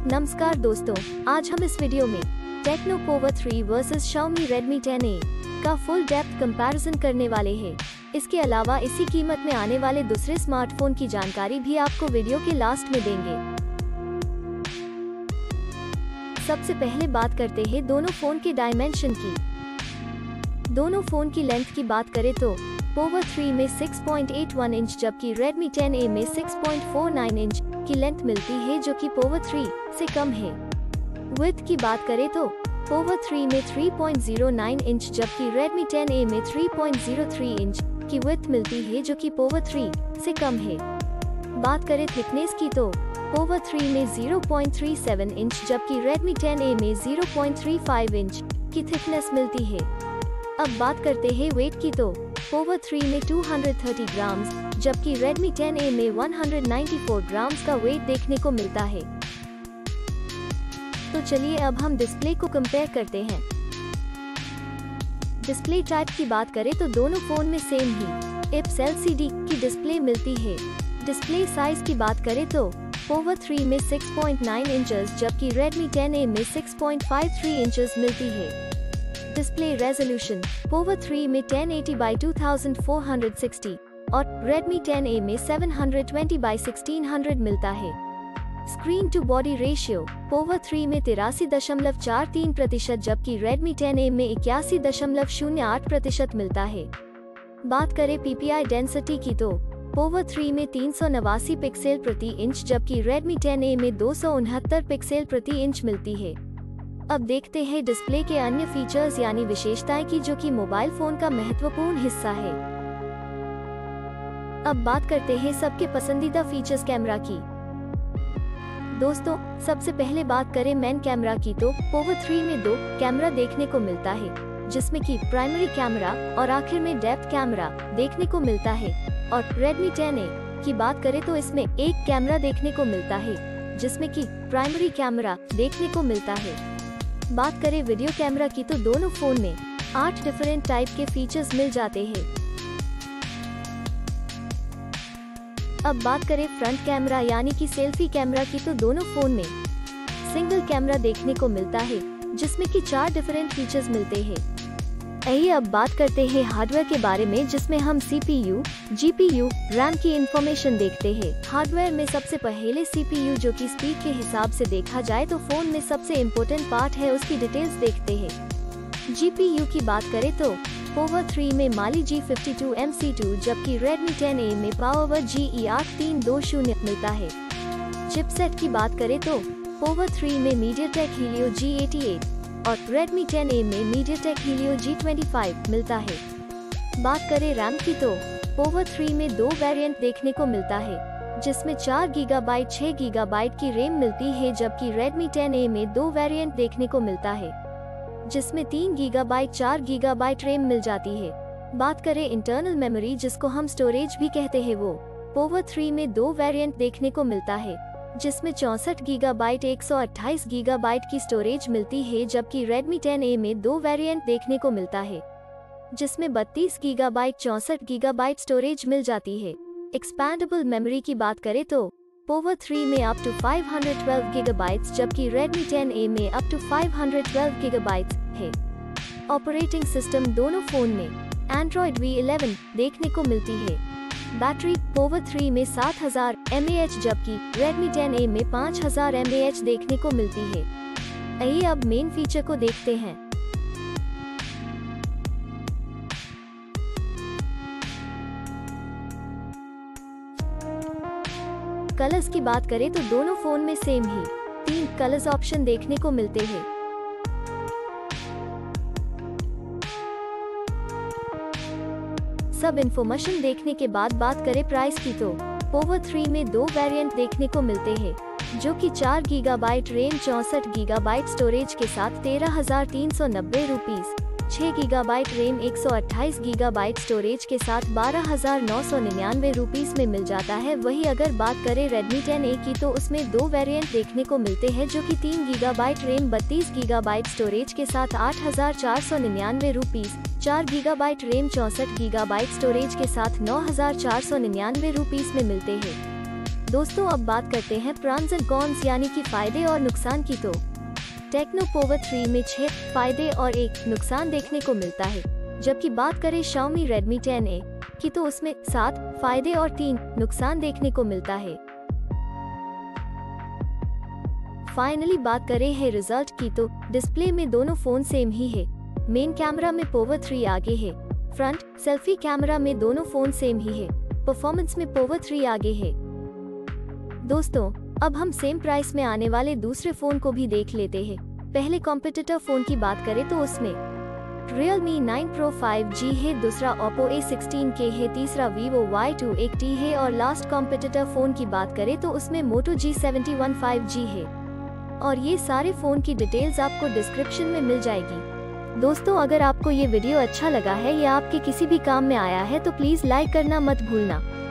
नमस्कार दोस्तों, आज हम इस वीडियो में Tecno Pova 3 versus Xiaomi Redmi 10A का फुल डेप्थ कंपैरिजन करने वाले हैं। इसके अलावा इसी कीमत में आने वाले दूसरे स्मार्टफोन की जानकारी भी आपको वीडियो के लास्ट में देंगे। सबसे पहले बात करते हैं दोनों फोन के डायमेंशन की। दोनों फोन की लेंथ की बात करें तो पोवो 3 में 6.81 इंच जबकि Redmi 10A में 6.49 इंच की लेंथ मिलती है, जो कि पोवो 3 से कम है। विड्थ की बात करें तो पोवो 3 में 3.09 इंच जबकि Redmi 10A में 3.03 इंच की विड्थ मिलती है, जो कि पोवो 3 से कम है। बात करें थिकनेस की तो पोवो 3 में 0.37 इंच जबकि Redmi 10A में 0.35 इंच की थिकनेस मिलती है। अब बात करते हैं वेट की तो पोवो 3 में 230 ग्राम्स जबकि Redmi 10A में 194 ग्राम्स का वेट देखने को मिलता है। तो चलिए अब हम डिस्प्ले को कंपेयर करते हैं। डिस्प्ले टाइप की बात करें तो दोनों फोन में सेम ही IPS LCD की डिस्प्ले मिलती है। डिस्प्ले साइज की बात करें तो पोवो 3 में 6.9 इंचेस जबकि Redmi 10A में 6.53 इंचेस मिलती है। डिस्प्ले रेजोल्यूशन पोवो 3 में 1080x2460 और Redmi 10A में 720x1600 मिलता है। Screen to body ratio Pova 3 में 83.43% जबकि Redmi 10A में 81.08% मिलता है। बात करें PPI डेंसिटी की तो पोवो 3 में 389 पिक्सल प्रति इंच जबकि Redmi 10A में 269 पिक्सल प्रति इंच मिलती है। अब देखते हैं डिस्प्ले के अन्य फीचर्स यानी विशेषताएं की, जो कि मोबाइल फोन का महत्वपूर्ण हिस्सा है। अब बात करते हैं सबके पसंदीदा फीचर्स कैमरा की। दोस्तों, सबसे पहले बात करें मेन कैमरा की तो पोवो 3 में 2 कैमरा देखने को मिलता है, जिसमें कि प्राइमरी कैमरा और आखिर में डेप्थ कैमरा देखने को मिलता है। और Redmi 10A की बात करें तो इसमें एक कैमरा देखने को मिलता है, जिसमें कि प्राइमरी कैमरा देखने को मिलता है। बात करें वीडियो कैमरा की तो दोनों फोन में 8 डिफरेंट टाइप के फीचर्स मिल जाते हैं। अब बात करें फ्रंट कैमरा यानी कि सेल्फी कैमरा की तो दोनों फोन में सिंगल कैमरा देखने को मिलता है, जिसमें कि 4 डिफरेंट फीचर्स मिलते हैं। आइए अब बात करते हैं हार्डवेयर के बारे में, जिसमें हम CPU, GPU, RAM की इंफॉर्मेशन देखते हैं। हार्डवेयर में सबसे पहले CPU, जो कि स्पीड के हिसाब से देखा जाए तो फोन में सबसे इम्पोर्टेंट पार्ट है, उसकी डिटेल्स देखते हैं। GPU की बात करें तो पोवो 3 में Mali G52 MC2 जबकि Redmi 10A में Power GE8320 मिलता है। चिपसेट की बात करें तो पोवो 3 में MediaTek Helio G88 और Redmi 10A में MediaTek Helio G25 मिलता है। बात करें रैम की तो पोवो 3 में 2 वेरिएंट देखने को मिलता है, जिसमें 4 GB 6 GB की रैम मिलती है, जबकि Redmi 10A में 2 वेरिएंट देखने को मिलता है, जिसमें 3 GB 4 GB रैम मिल जाती है। बात करें इंटरनल मेमोरी, जिसको हम स्टोरेज भी कहते हैं, वो पोवो 3 में 2 वेरिएंट देखने को मिलता है, जिसमें 64 GB 128 GB की स्टोरेज मिलती है, जबकि Redmi 10A में 2 वेरिएंट देखने को मिलता है, जिसमें 32 GB 64 GB स्टोरेज मिल जाती है। एक्सपैंडेबल मेमोरी की बात करें तो पोवो 3 में अप टू 512 GB जबकि Redmi 10A में अप टू 512 GB है। ऑपरेटिंग सिस्टम दोनों फोन में Android V11 देखने को मिलती है। बैटरी पोवो 3 में 7000 mAh जबकि Redmi 10A में 5000 mAh देखने को मिलती है। आइए अब मेन फीचर को देखते हैं। कलर्स की बात करें तो दोनों फोन में सेम ही 3 कलर्स ऑप्शन देखने को मिलते हैं। सब इन्फॉर्मेशन देखने के बाद बात करें प्राइस की तो पोवो 3 में 2 वेरिएंट देखने को मिलते हैं, जो कि 4 GB रैम 64 GB स्टोरेज के साथ 13,390 rupees, 6 GB RAM 128 GB storage के साथ 12,999 रुपीज में मिल जाता है। वही अगर बात करें Redmi 10A की तो उसमें 2 वेरिएंट देखने को मिलते हैं, जो कि 3 GB रैम 32 GB स्टोरेज के साथ 8,499 rupees, 4 GB RAM 64 GB storage के साथ 9,499 रुपीज में मिलते हैं। दोस्तों अब बात करते हैं प्रॉन्स एंड कॉन्स यानी कि फायदे और नुकसान की। तो टेक्नो पोवो 3 में 6 फायदे और 1 नुकसान देखने को मिलता है, जबकि बात करें Xiaomi Redmi 10A की तो उसमें 7 फायदे और 3 नुकसान देखने को मिलता है। फाइनली बात करें है रिजल्ट की तो डिस्प्ले में दोनों फोन सेम ही है। मेन कैमरा में पोवो 3 आगे है, फ्रंट सेल्फी कैमरा में दोनों फोन सेम ही है, परफॉर्मेंस में पोवो 3 आगे है। दोस्तों अब हम सेम प्राइस में आने वाले दूसरे फोन को भी देख लेते हैं। पहले कॉम्पिटिटर फोन की बात करें तो उसमें Realme 9 Pro 5G है, दूसरा Oppo A16K है, तीसरा Vivo Y280 है और लास्ट कॉम्पिटिटर फोन की बात करें तो उसमें Moto G71 5G है। और ये सारे फोन की डिटेल्स आपको डिस्क्रिप्शन में मिल जाएगी। दोस्तों अगर आपको ये वीडियो अच्छा लगा है या आपके किसी भी काम में आया है तो प्लीज लाइक करना मत भूलना।